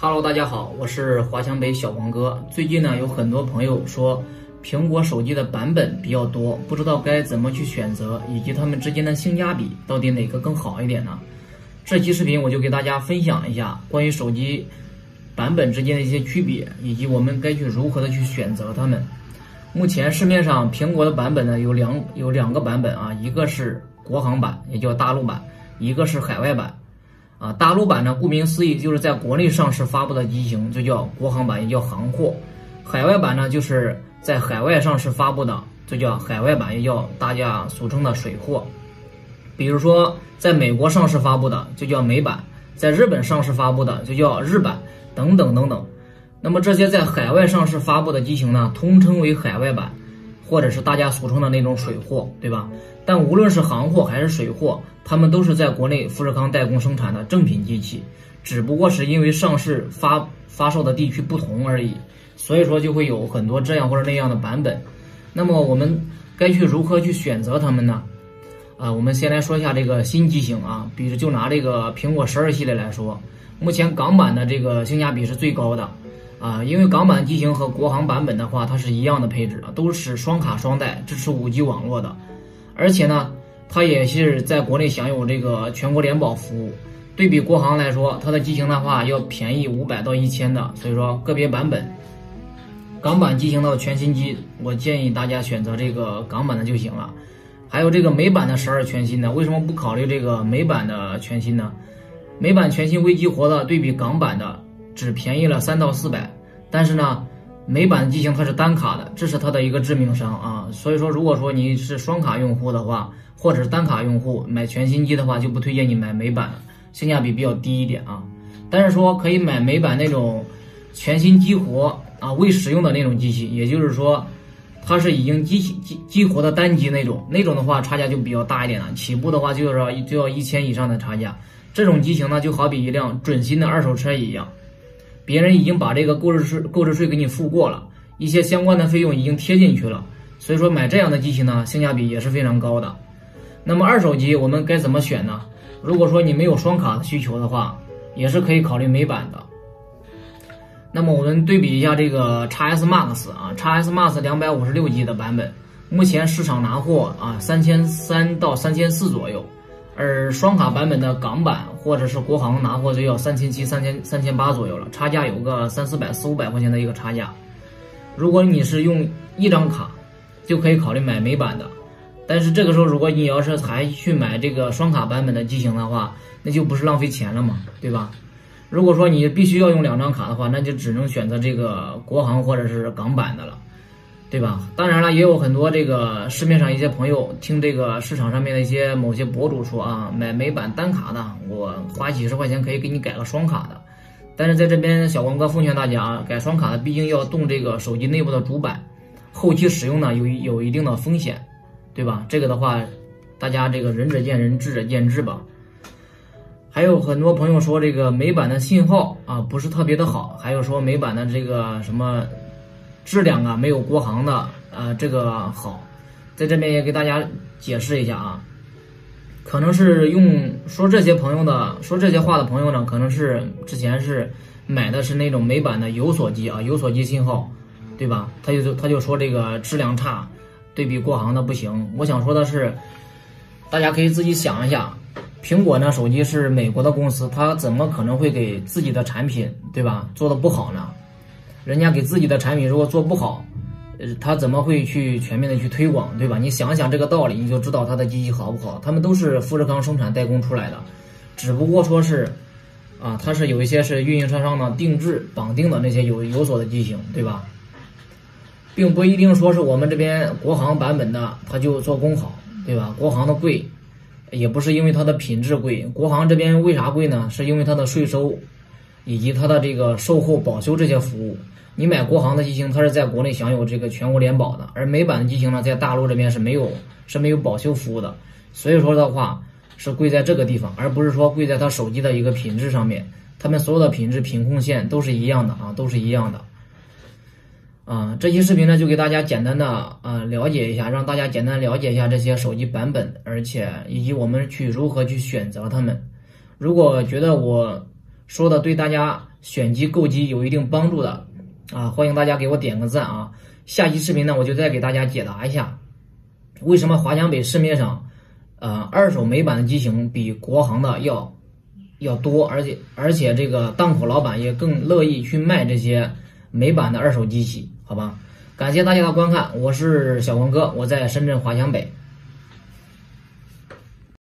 Hello， 大家好，我是华强北小王哥。最近呢，有很多朋友说苹果手机的版本比较多，不知道该怎么去选择，以及它们之间的性价比到底哪个更好一点呢？这期视频我就给大家分享一下关于手机版本之间的一些区别，以及我们该去如何的去选择它们。目前市面上苹果的版本呢有两个版本啊，一个是国行版，也叫大陆版，一个是海外版。大陆版呢，顾名思义就是在国内上市发布的机型，就叫国行版，也叫行货。海外版呢，就是在海外上市发布的，就叫海外版，也叫大家俗称的水货。比如说，在美国上市发布的就叫美版，在日本上市发布的就叫日版，等等等等。那么这些在海外上市发布的机型呢，通称为海外版，或者是大家俗称的那种水货，对吧？但无论是行货还是水货，它们都是在国内富士康代工生产的正品机器，只不过是因为上市发售的地区不同而已，所以说就会有很多这样或者那样的版本。那么我们该去如何去选择它们呢？我们先来说一下这个新机型啊，比如就拿这个苹果12系列来说，目前港版的这个性价比是最高的因为港版机型和国行版本的话，它是一样的配置都是双卡双待，支持5G 网络的，而且呢，它也是在国内享有这个全国联保服务。对比国行来说，它的机型的话要便宜500到1000的，所以说个别版本，港版机型的全新机，我建议大家选择这个港版的就行了。还有这个美版的12全新的，为什么不考虑这个美版的全新呢？美版全新微激活的对比港版的只便宜了300到400，但是呢，美版机型它是单卡的，这是它的一个致命伤啊。所以说，如果说你是双卡用户的话，或者是单卡用户买全新机的话，就不推荐你买美版了，性价比比较低一点啊。但是说可以买美版那种全新激活未使用的那种机器，也就是说它是已经激活的单机那种的话，差价就比较大一点了，起步的话就要1000以上的差价。这种机型呢，就好比一辆准新的二手车一样，别人已经把这个购置税给你付过了，一些相关的费用已经贴进去了，所以说买这样的机器呢，性价比也是非常高的。那么二手机我们该怎么选呢？如果说你没有双卡的需求的话，也是可以考虑美版的。那么我们对比一下这个 XS Max XS Max 256G 的版本，目前市场拿货3300到3400左右，而双卡版本的港版或者是国行拿货就要3700、3800左右了，差价有个300-400、400-500块钱的一个差价。如果你是用一张卡，就可以考虑买美版的。但是这个时候，如果你要是还去买这个双卡版本的机型的话，那就不是浪费钱了嘛，对吧？如果说你必须要用2张卡的话，那就只能选择这个国行或者是港版的了，对吧？当然了，也有很多这个市面上一些朋友听这个市场上面的某些博主说买美版单卡的，我花几十块钱可以给你改个双卡的。但是在这边小王哥奉劝大家改双卡的毕竟要动这个手机内部的主板，后期使用呢有一定的风险，对吧？这个的话，大家这个仁者见仁，智者见智吧。还有很多朋友说这个美版的信号不是特别的好，还有说美版的这个什么质量没有国行的这个好，在这边也给大家解释一下可能是说这些话的朋友呢，可能是之前是买的是那种美版的有锁机有锁机信号，对吧？他就说这个质量差，对比国行的不行。我想说的是，大家可以自己想一下，苹果呢手机是美国的公司，它怎么可能会给自己的产品，对吧，做的不好呢？人家给自己的产品如果做不好，他怎么会去全面的去推广，对吧？你想想这个道理，你就知道他的机器好不好。他们都是富士康生产代工出来的，只不过说是它是有一些是运营商呢定制绑定的那些有锁的机型，对吧？并不一定说是我们这边国行版本的它就做工好，对吧？国行的贵也不是因为它的品质贵，国行这边为啥贵呢？是因为它的税收以及它的这个售后保修这些服务。你买国行的机型，它是在国内享有这个全国联保的，而美版的机型呢，在大陆这边是没有保修服务的，所以说的话是贵在这个地方，而不是说贵在它手机的一个品质上面。他们所有的品质品控线都是一样的都是一样的。这期视频呢就给大家简单的了解一下，让大家简单了解一下这些手机版本，而且以及我们如何去选择它们。如果觉得我说的对大家选机购机有一定帮助的啊，欢迎大家给我点个赞啊。下期视频呢，我就再给大家解答一下，为什么华强北市面上二手美版的机型比国行的要多，而且这个档口老板也更乐意去卖这些美版的二手机器，好吧？感谢大家的观看，我是小黄哥，我在深圳华强北。